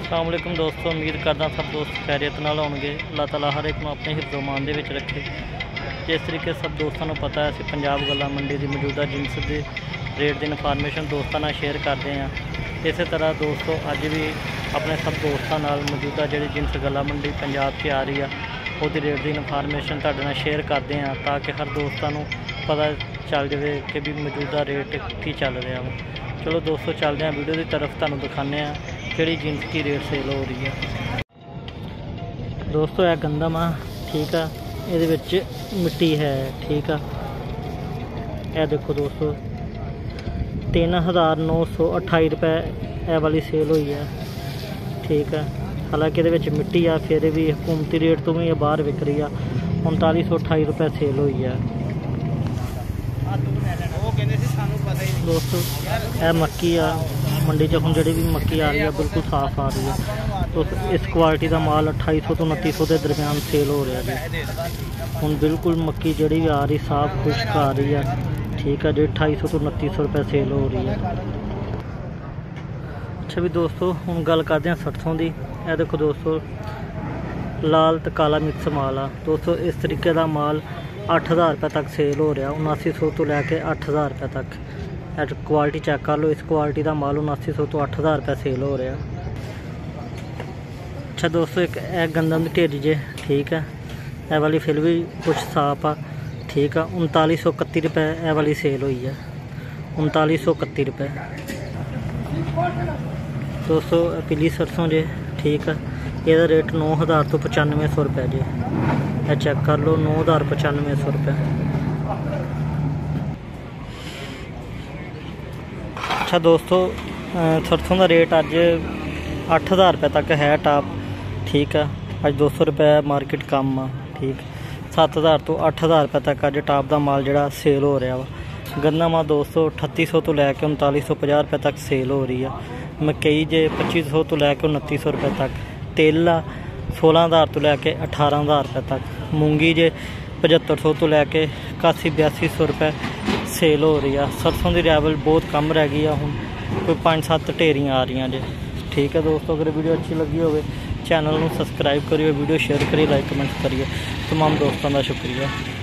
अस्सलाम वालेकुम दोस्तों, उम्मीद करदा सब दोस्त खैरियत नाल होणगे। अल्लाह ताला हर एक नूं अपने हिफ्ज़ो मान दे विच रखे। जिस तरीके सब दोस्तों नूं पता है असीं पंजाब गल्ला मंडी की मौजूदा जिनस के रेट की इन्फॉर्मेशन दोस्तों नाल शेयर करते हैं। इस तरह दोस्तों अज भी अपने सब दोस्तों नाल मौजूदा जिहड़ी जिनस गल्ला मंडी पंजाब की आ रही है उसकी रेट की इन्फॉर्मेशन तुहाडे नाल शेयर करते हैं ताकि हर दोस्तों नूं पता चल जाए कि भी मौजूदा रेट की चल रहा है। चलो दोस्तों चलते हैं वीडियो की तरफ, तुहानूं दिखाने किहड़ी जीन्स की रेट सेल हो रही है। दोस्तों यह गंदम आ, ठीक है, ये मिट्टी है, ठीक है। यह देखो दोस्तों 3928 रुपये यह वाली सेल हुई है, ठीक है। हालांकि ये मिट्टी आ फिर भी हुकूमती रेट तो भी बाहर विक रही है। 3928 रुपये सेल हुई है। दोस्तों यह मक्की आ मंडी च, जी भी मक्की आ रही है बिल्कुल साफ आ रही है। तो इस क्वालिटी का माल 2800 तो 2900 के दरम्यान सेल हो रहा जी। हुण बिल्कुल मक्की जी भी आ रही साफ खुश्क आ रही है, ठीक है जी। 2800 तो 2900 रुपये सेल हो रही है। अच्छा भी दोस्तों हुण गल करते हैं सरसों की। यह देखो दोस्तों लाल तो काला मिक्स माल आ। दोस्तों इस तरीके का माल 8000 रुपये तक सेल हो रहा, 7900 तो लैके 8000 रुपये तक। क्वालिटी चेक कर लो, इस क्वालिटी का माल 7900 तो 8000 रुपये सेल हो रहा। अच्छा दोस्तों एक गंदम की ढेरी जे, ठीक है, यह वाली फिर भी कुछ साफ आ, ठीक है। 3931 रुपये यह वाली सेल हुई है, 3931 रुपये। दोस्तों पीली सरसों जे, ठीक है, यदा रेट 9000 तो 9500 रुपये जे। यह चेक कर लो 9000 9500 रुपये। अच्छा दोस्तों सरसों का रेट अज 8000 रुपये तक है टॉप, ठीक है। अज 200 रुपये मार्केट कम आ, ठीक। 7000 तो 8000 रुपये तक अज टॉप का माल जोड़ा सेल हो रहा वा। गन्ना मा दोस्तों 3800 तो लैके 3950 रुपये तक सेल हो रही है। मकई जे 2500 तो लैके 2900 रुपये तक। तेल आ 16000 तो लैके 18000 रुपये तक। मूंगी जे 7500 तो लैके 81-8200 रुपये सेल हो रही है। सरसों की रैवल बहुत कम रह गई है, हूँ कोई 5-7 ढेरियाँ आ रही जे, ठीक है। दोस्तों अगर वीडियो अच्छी लगी हो चैनल को सबसक्राइब करिए, वीडियो शेयर करिए, लाइक कमेंट करिए। तमाम दोस्तों का शुक्रिया।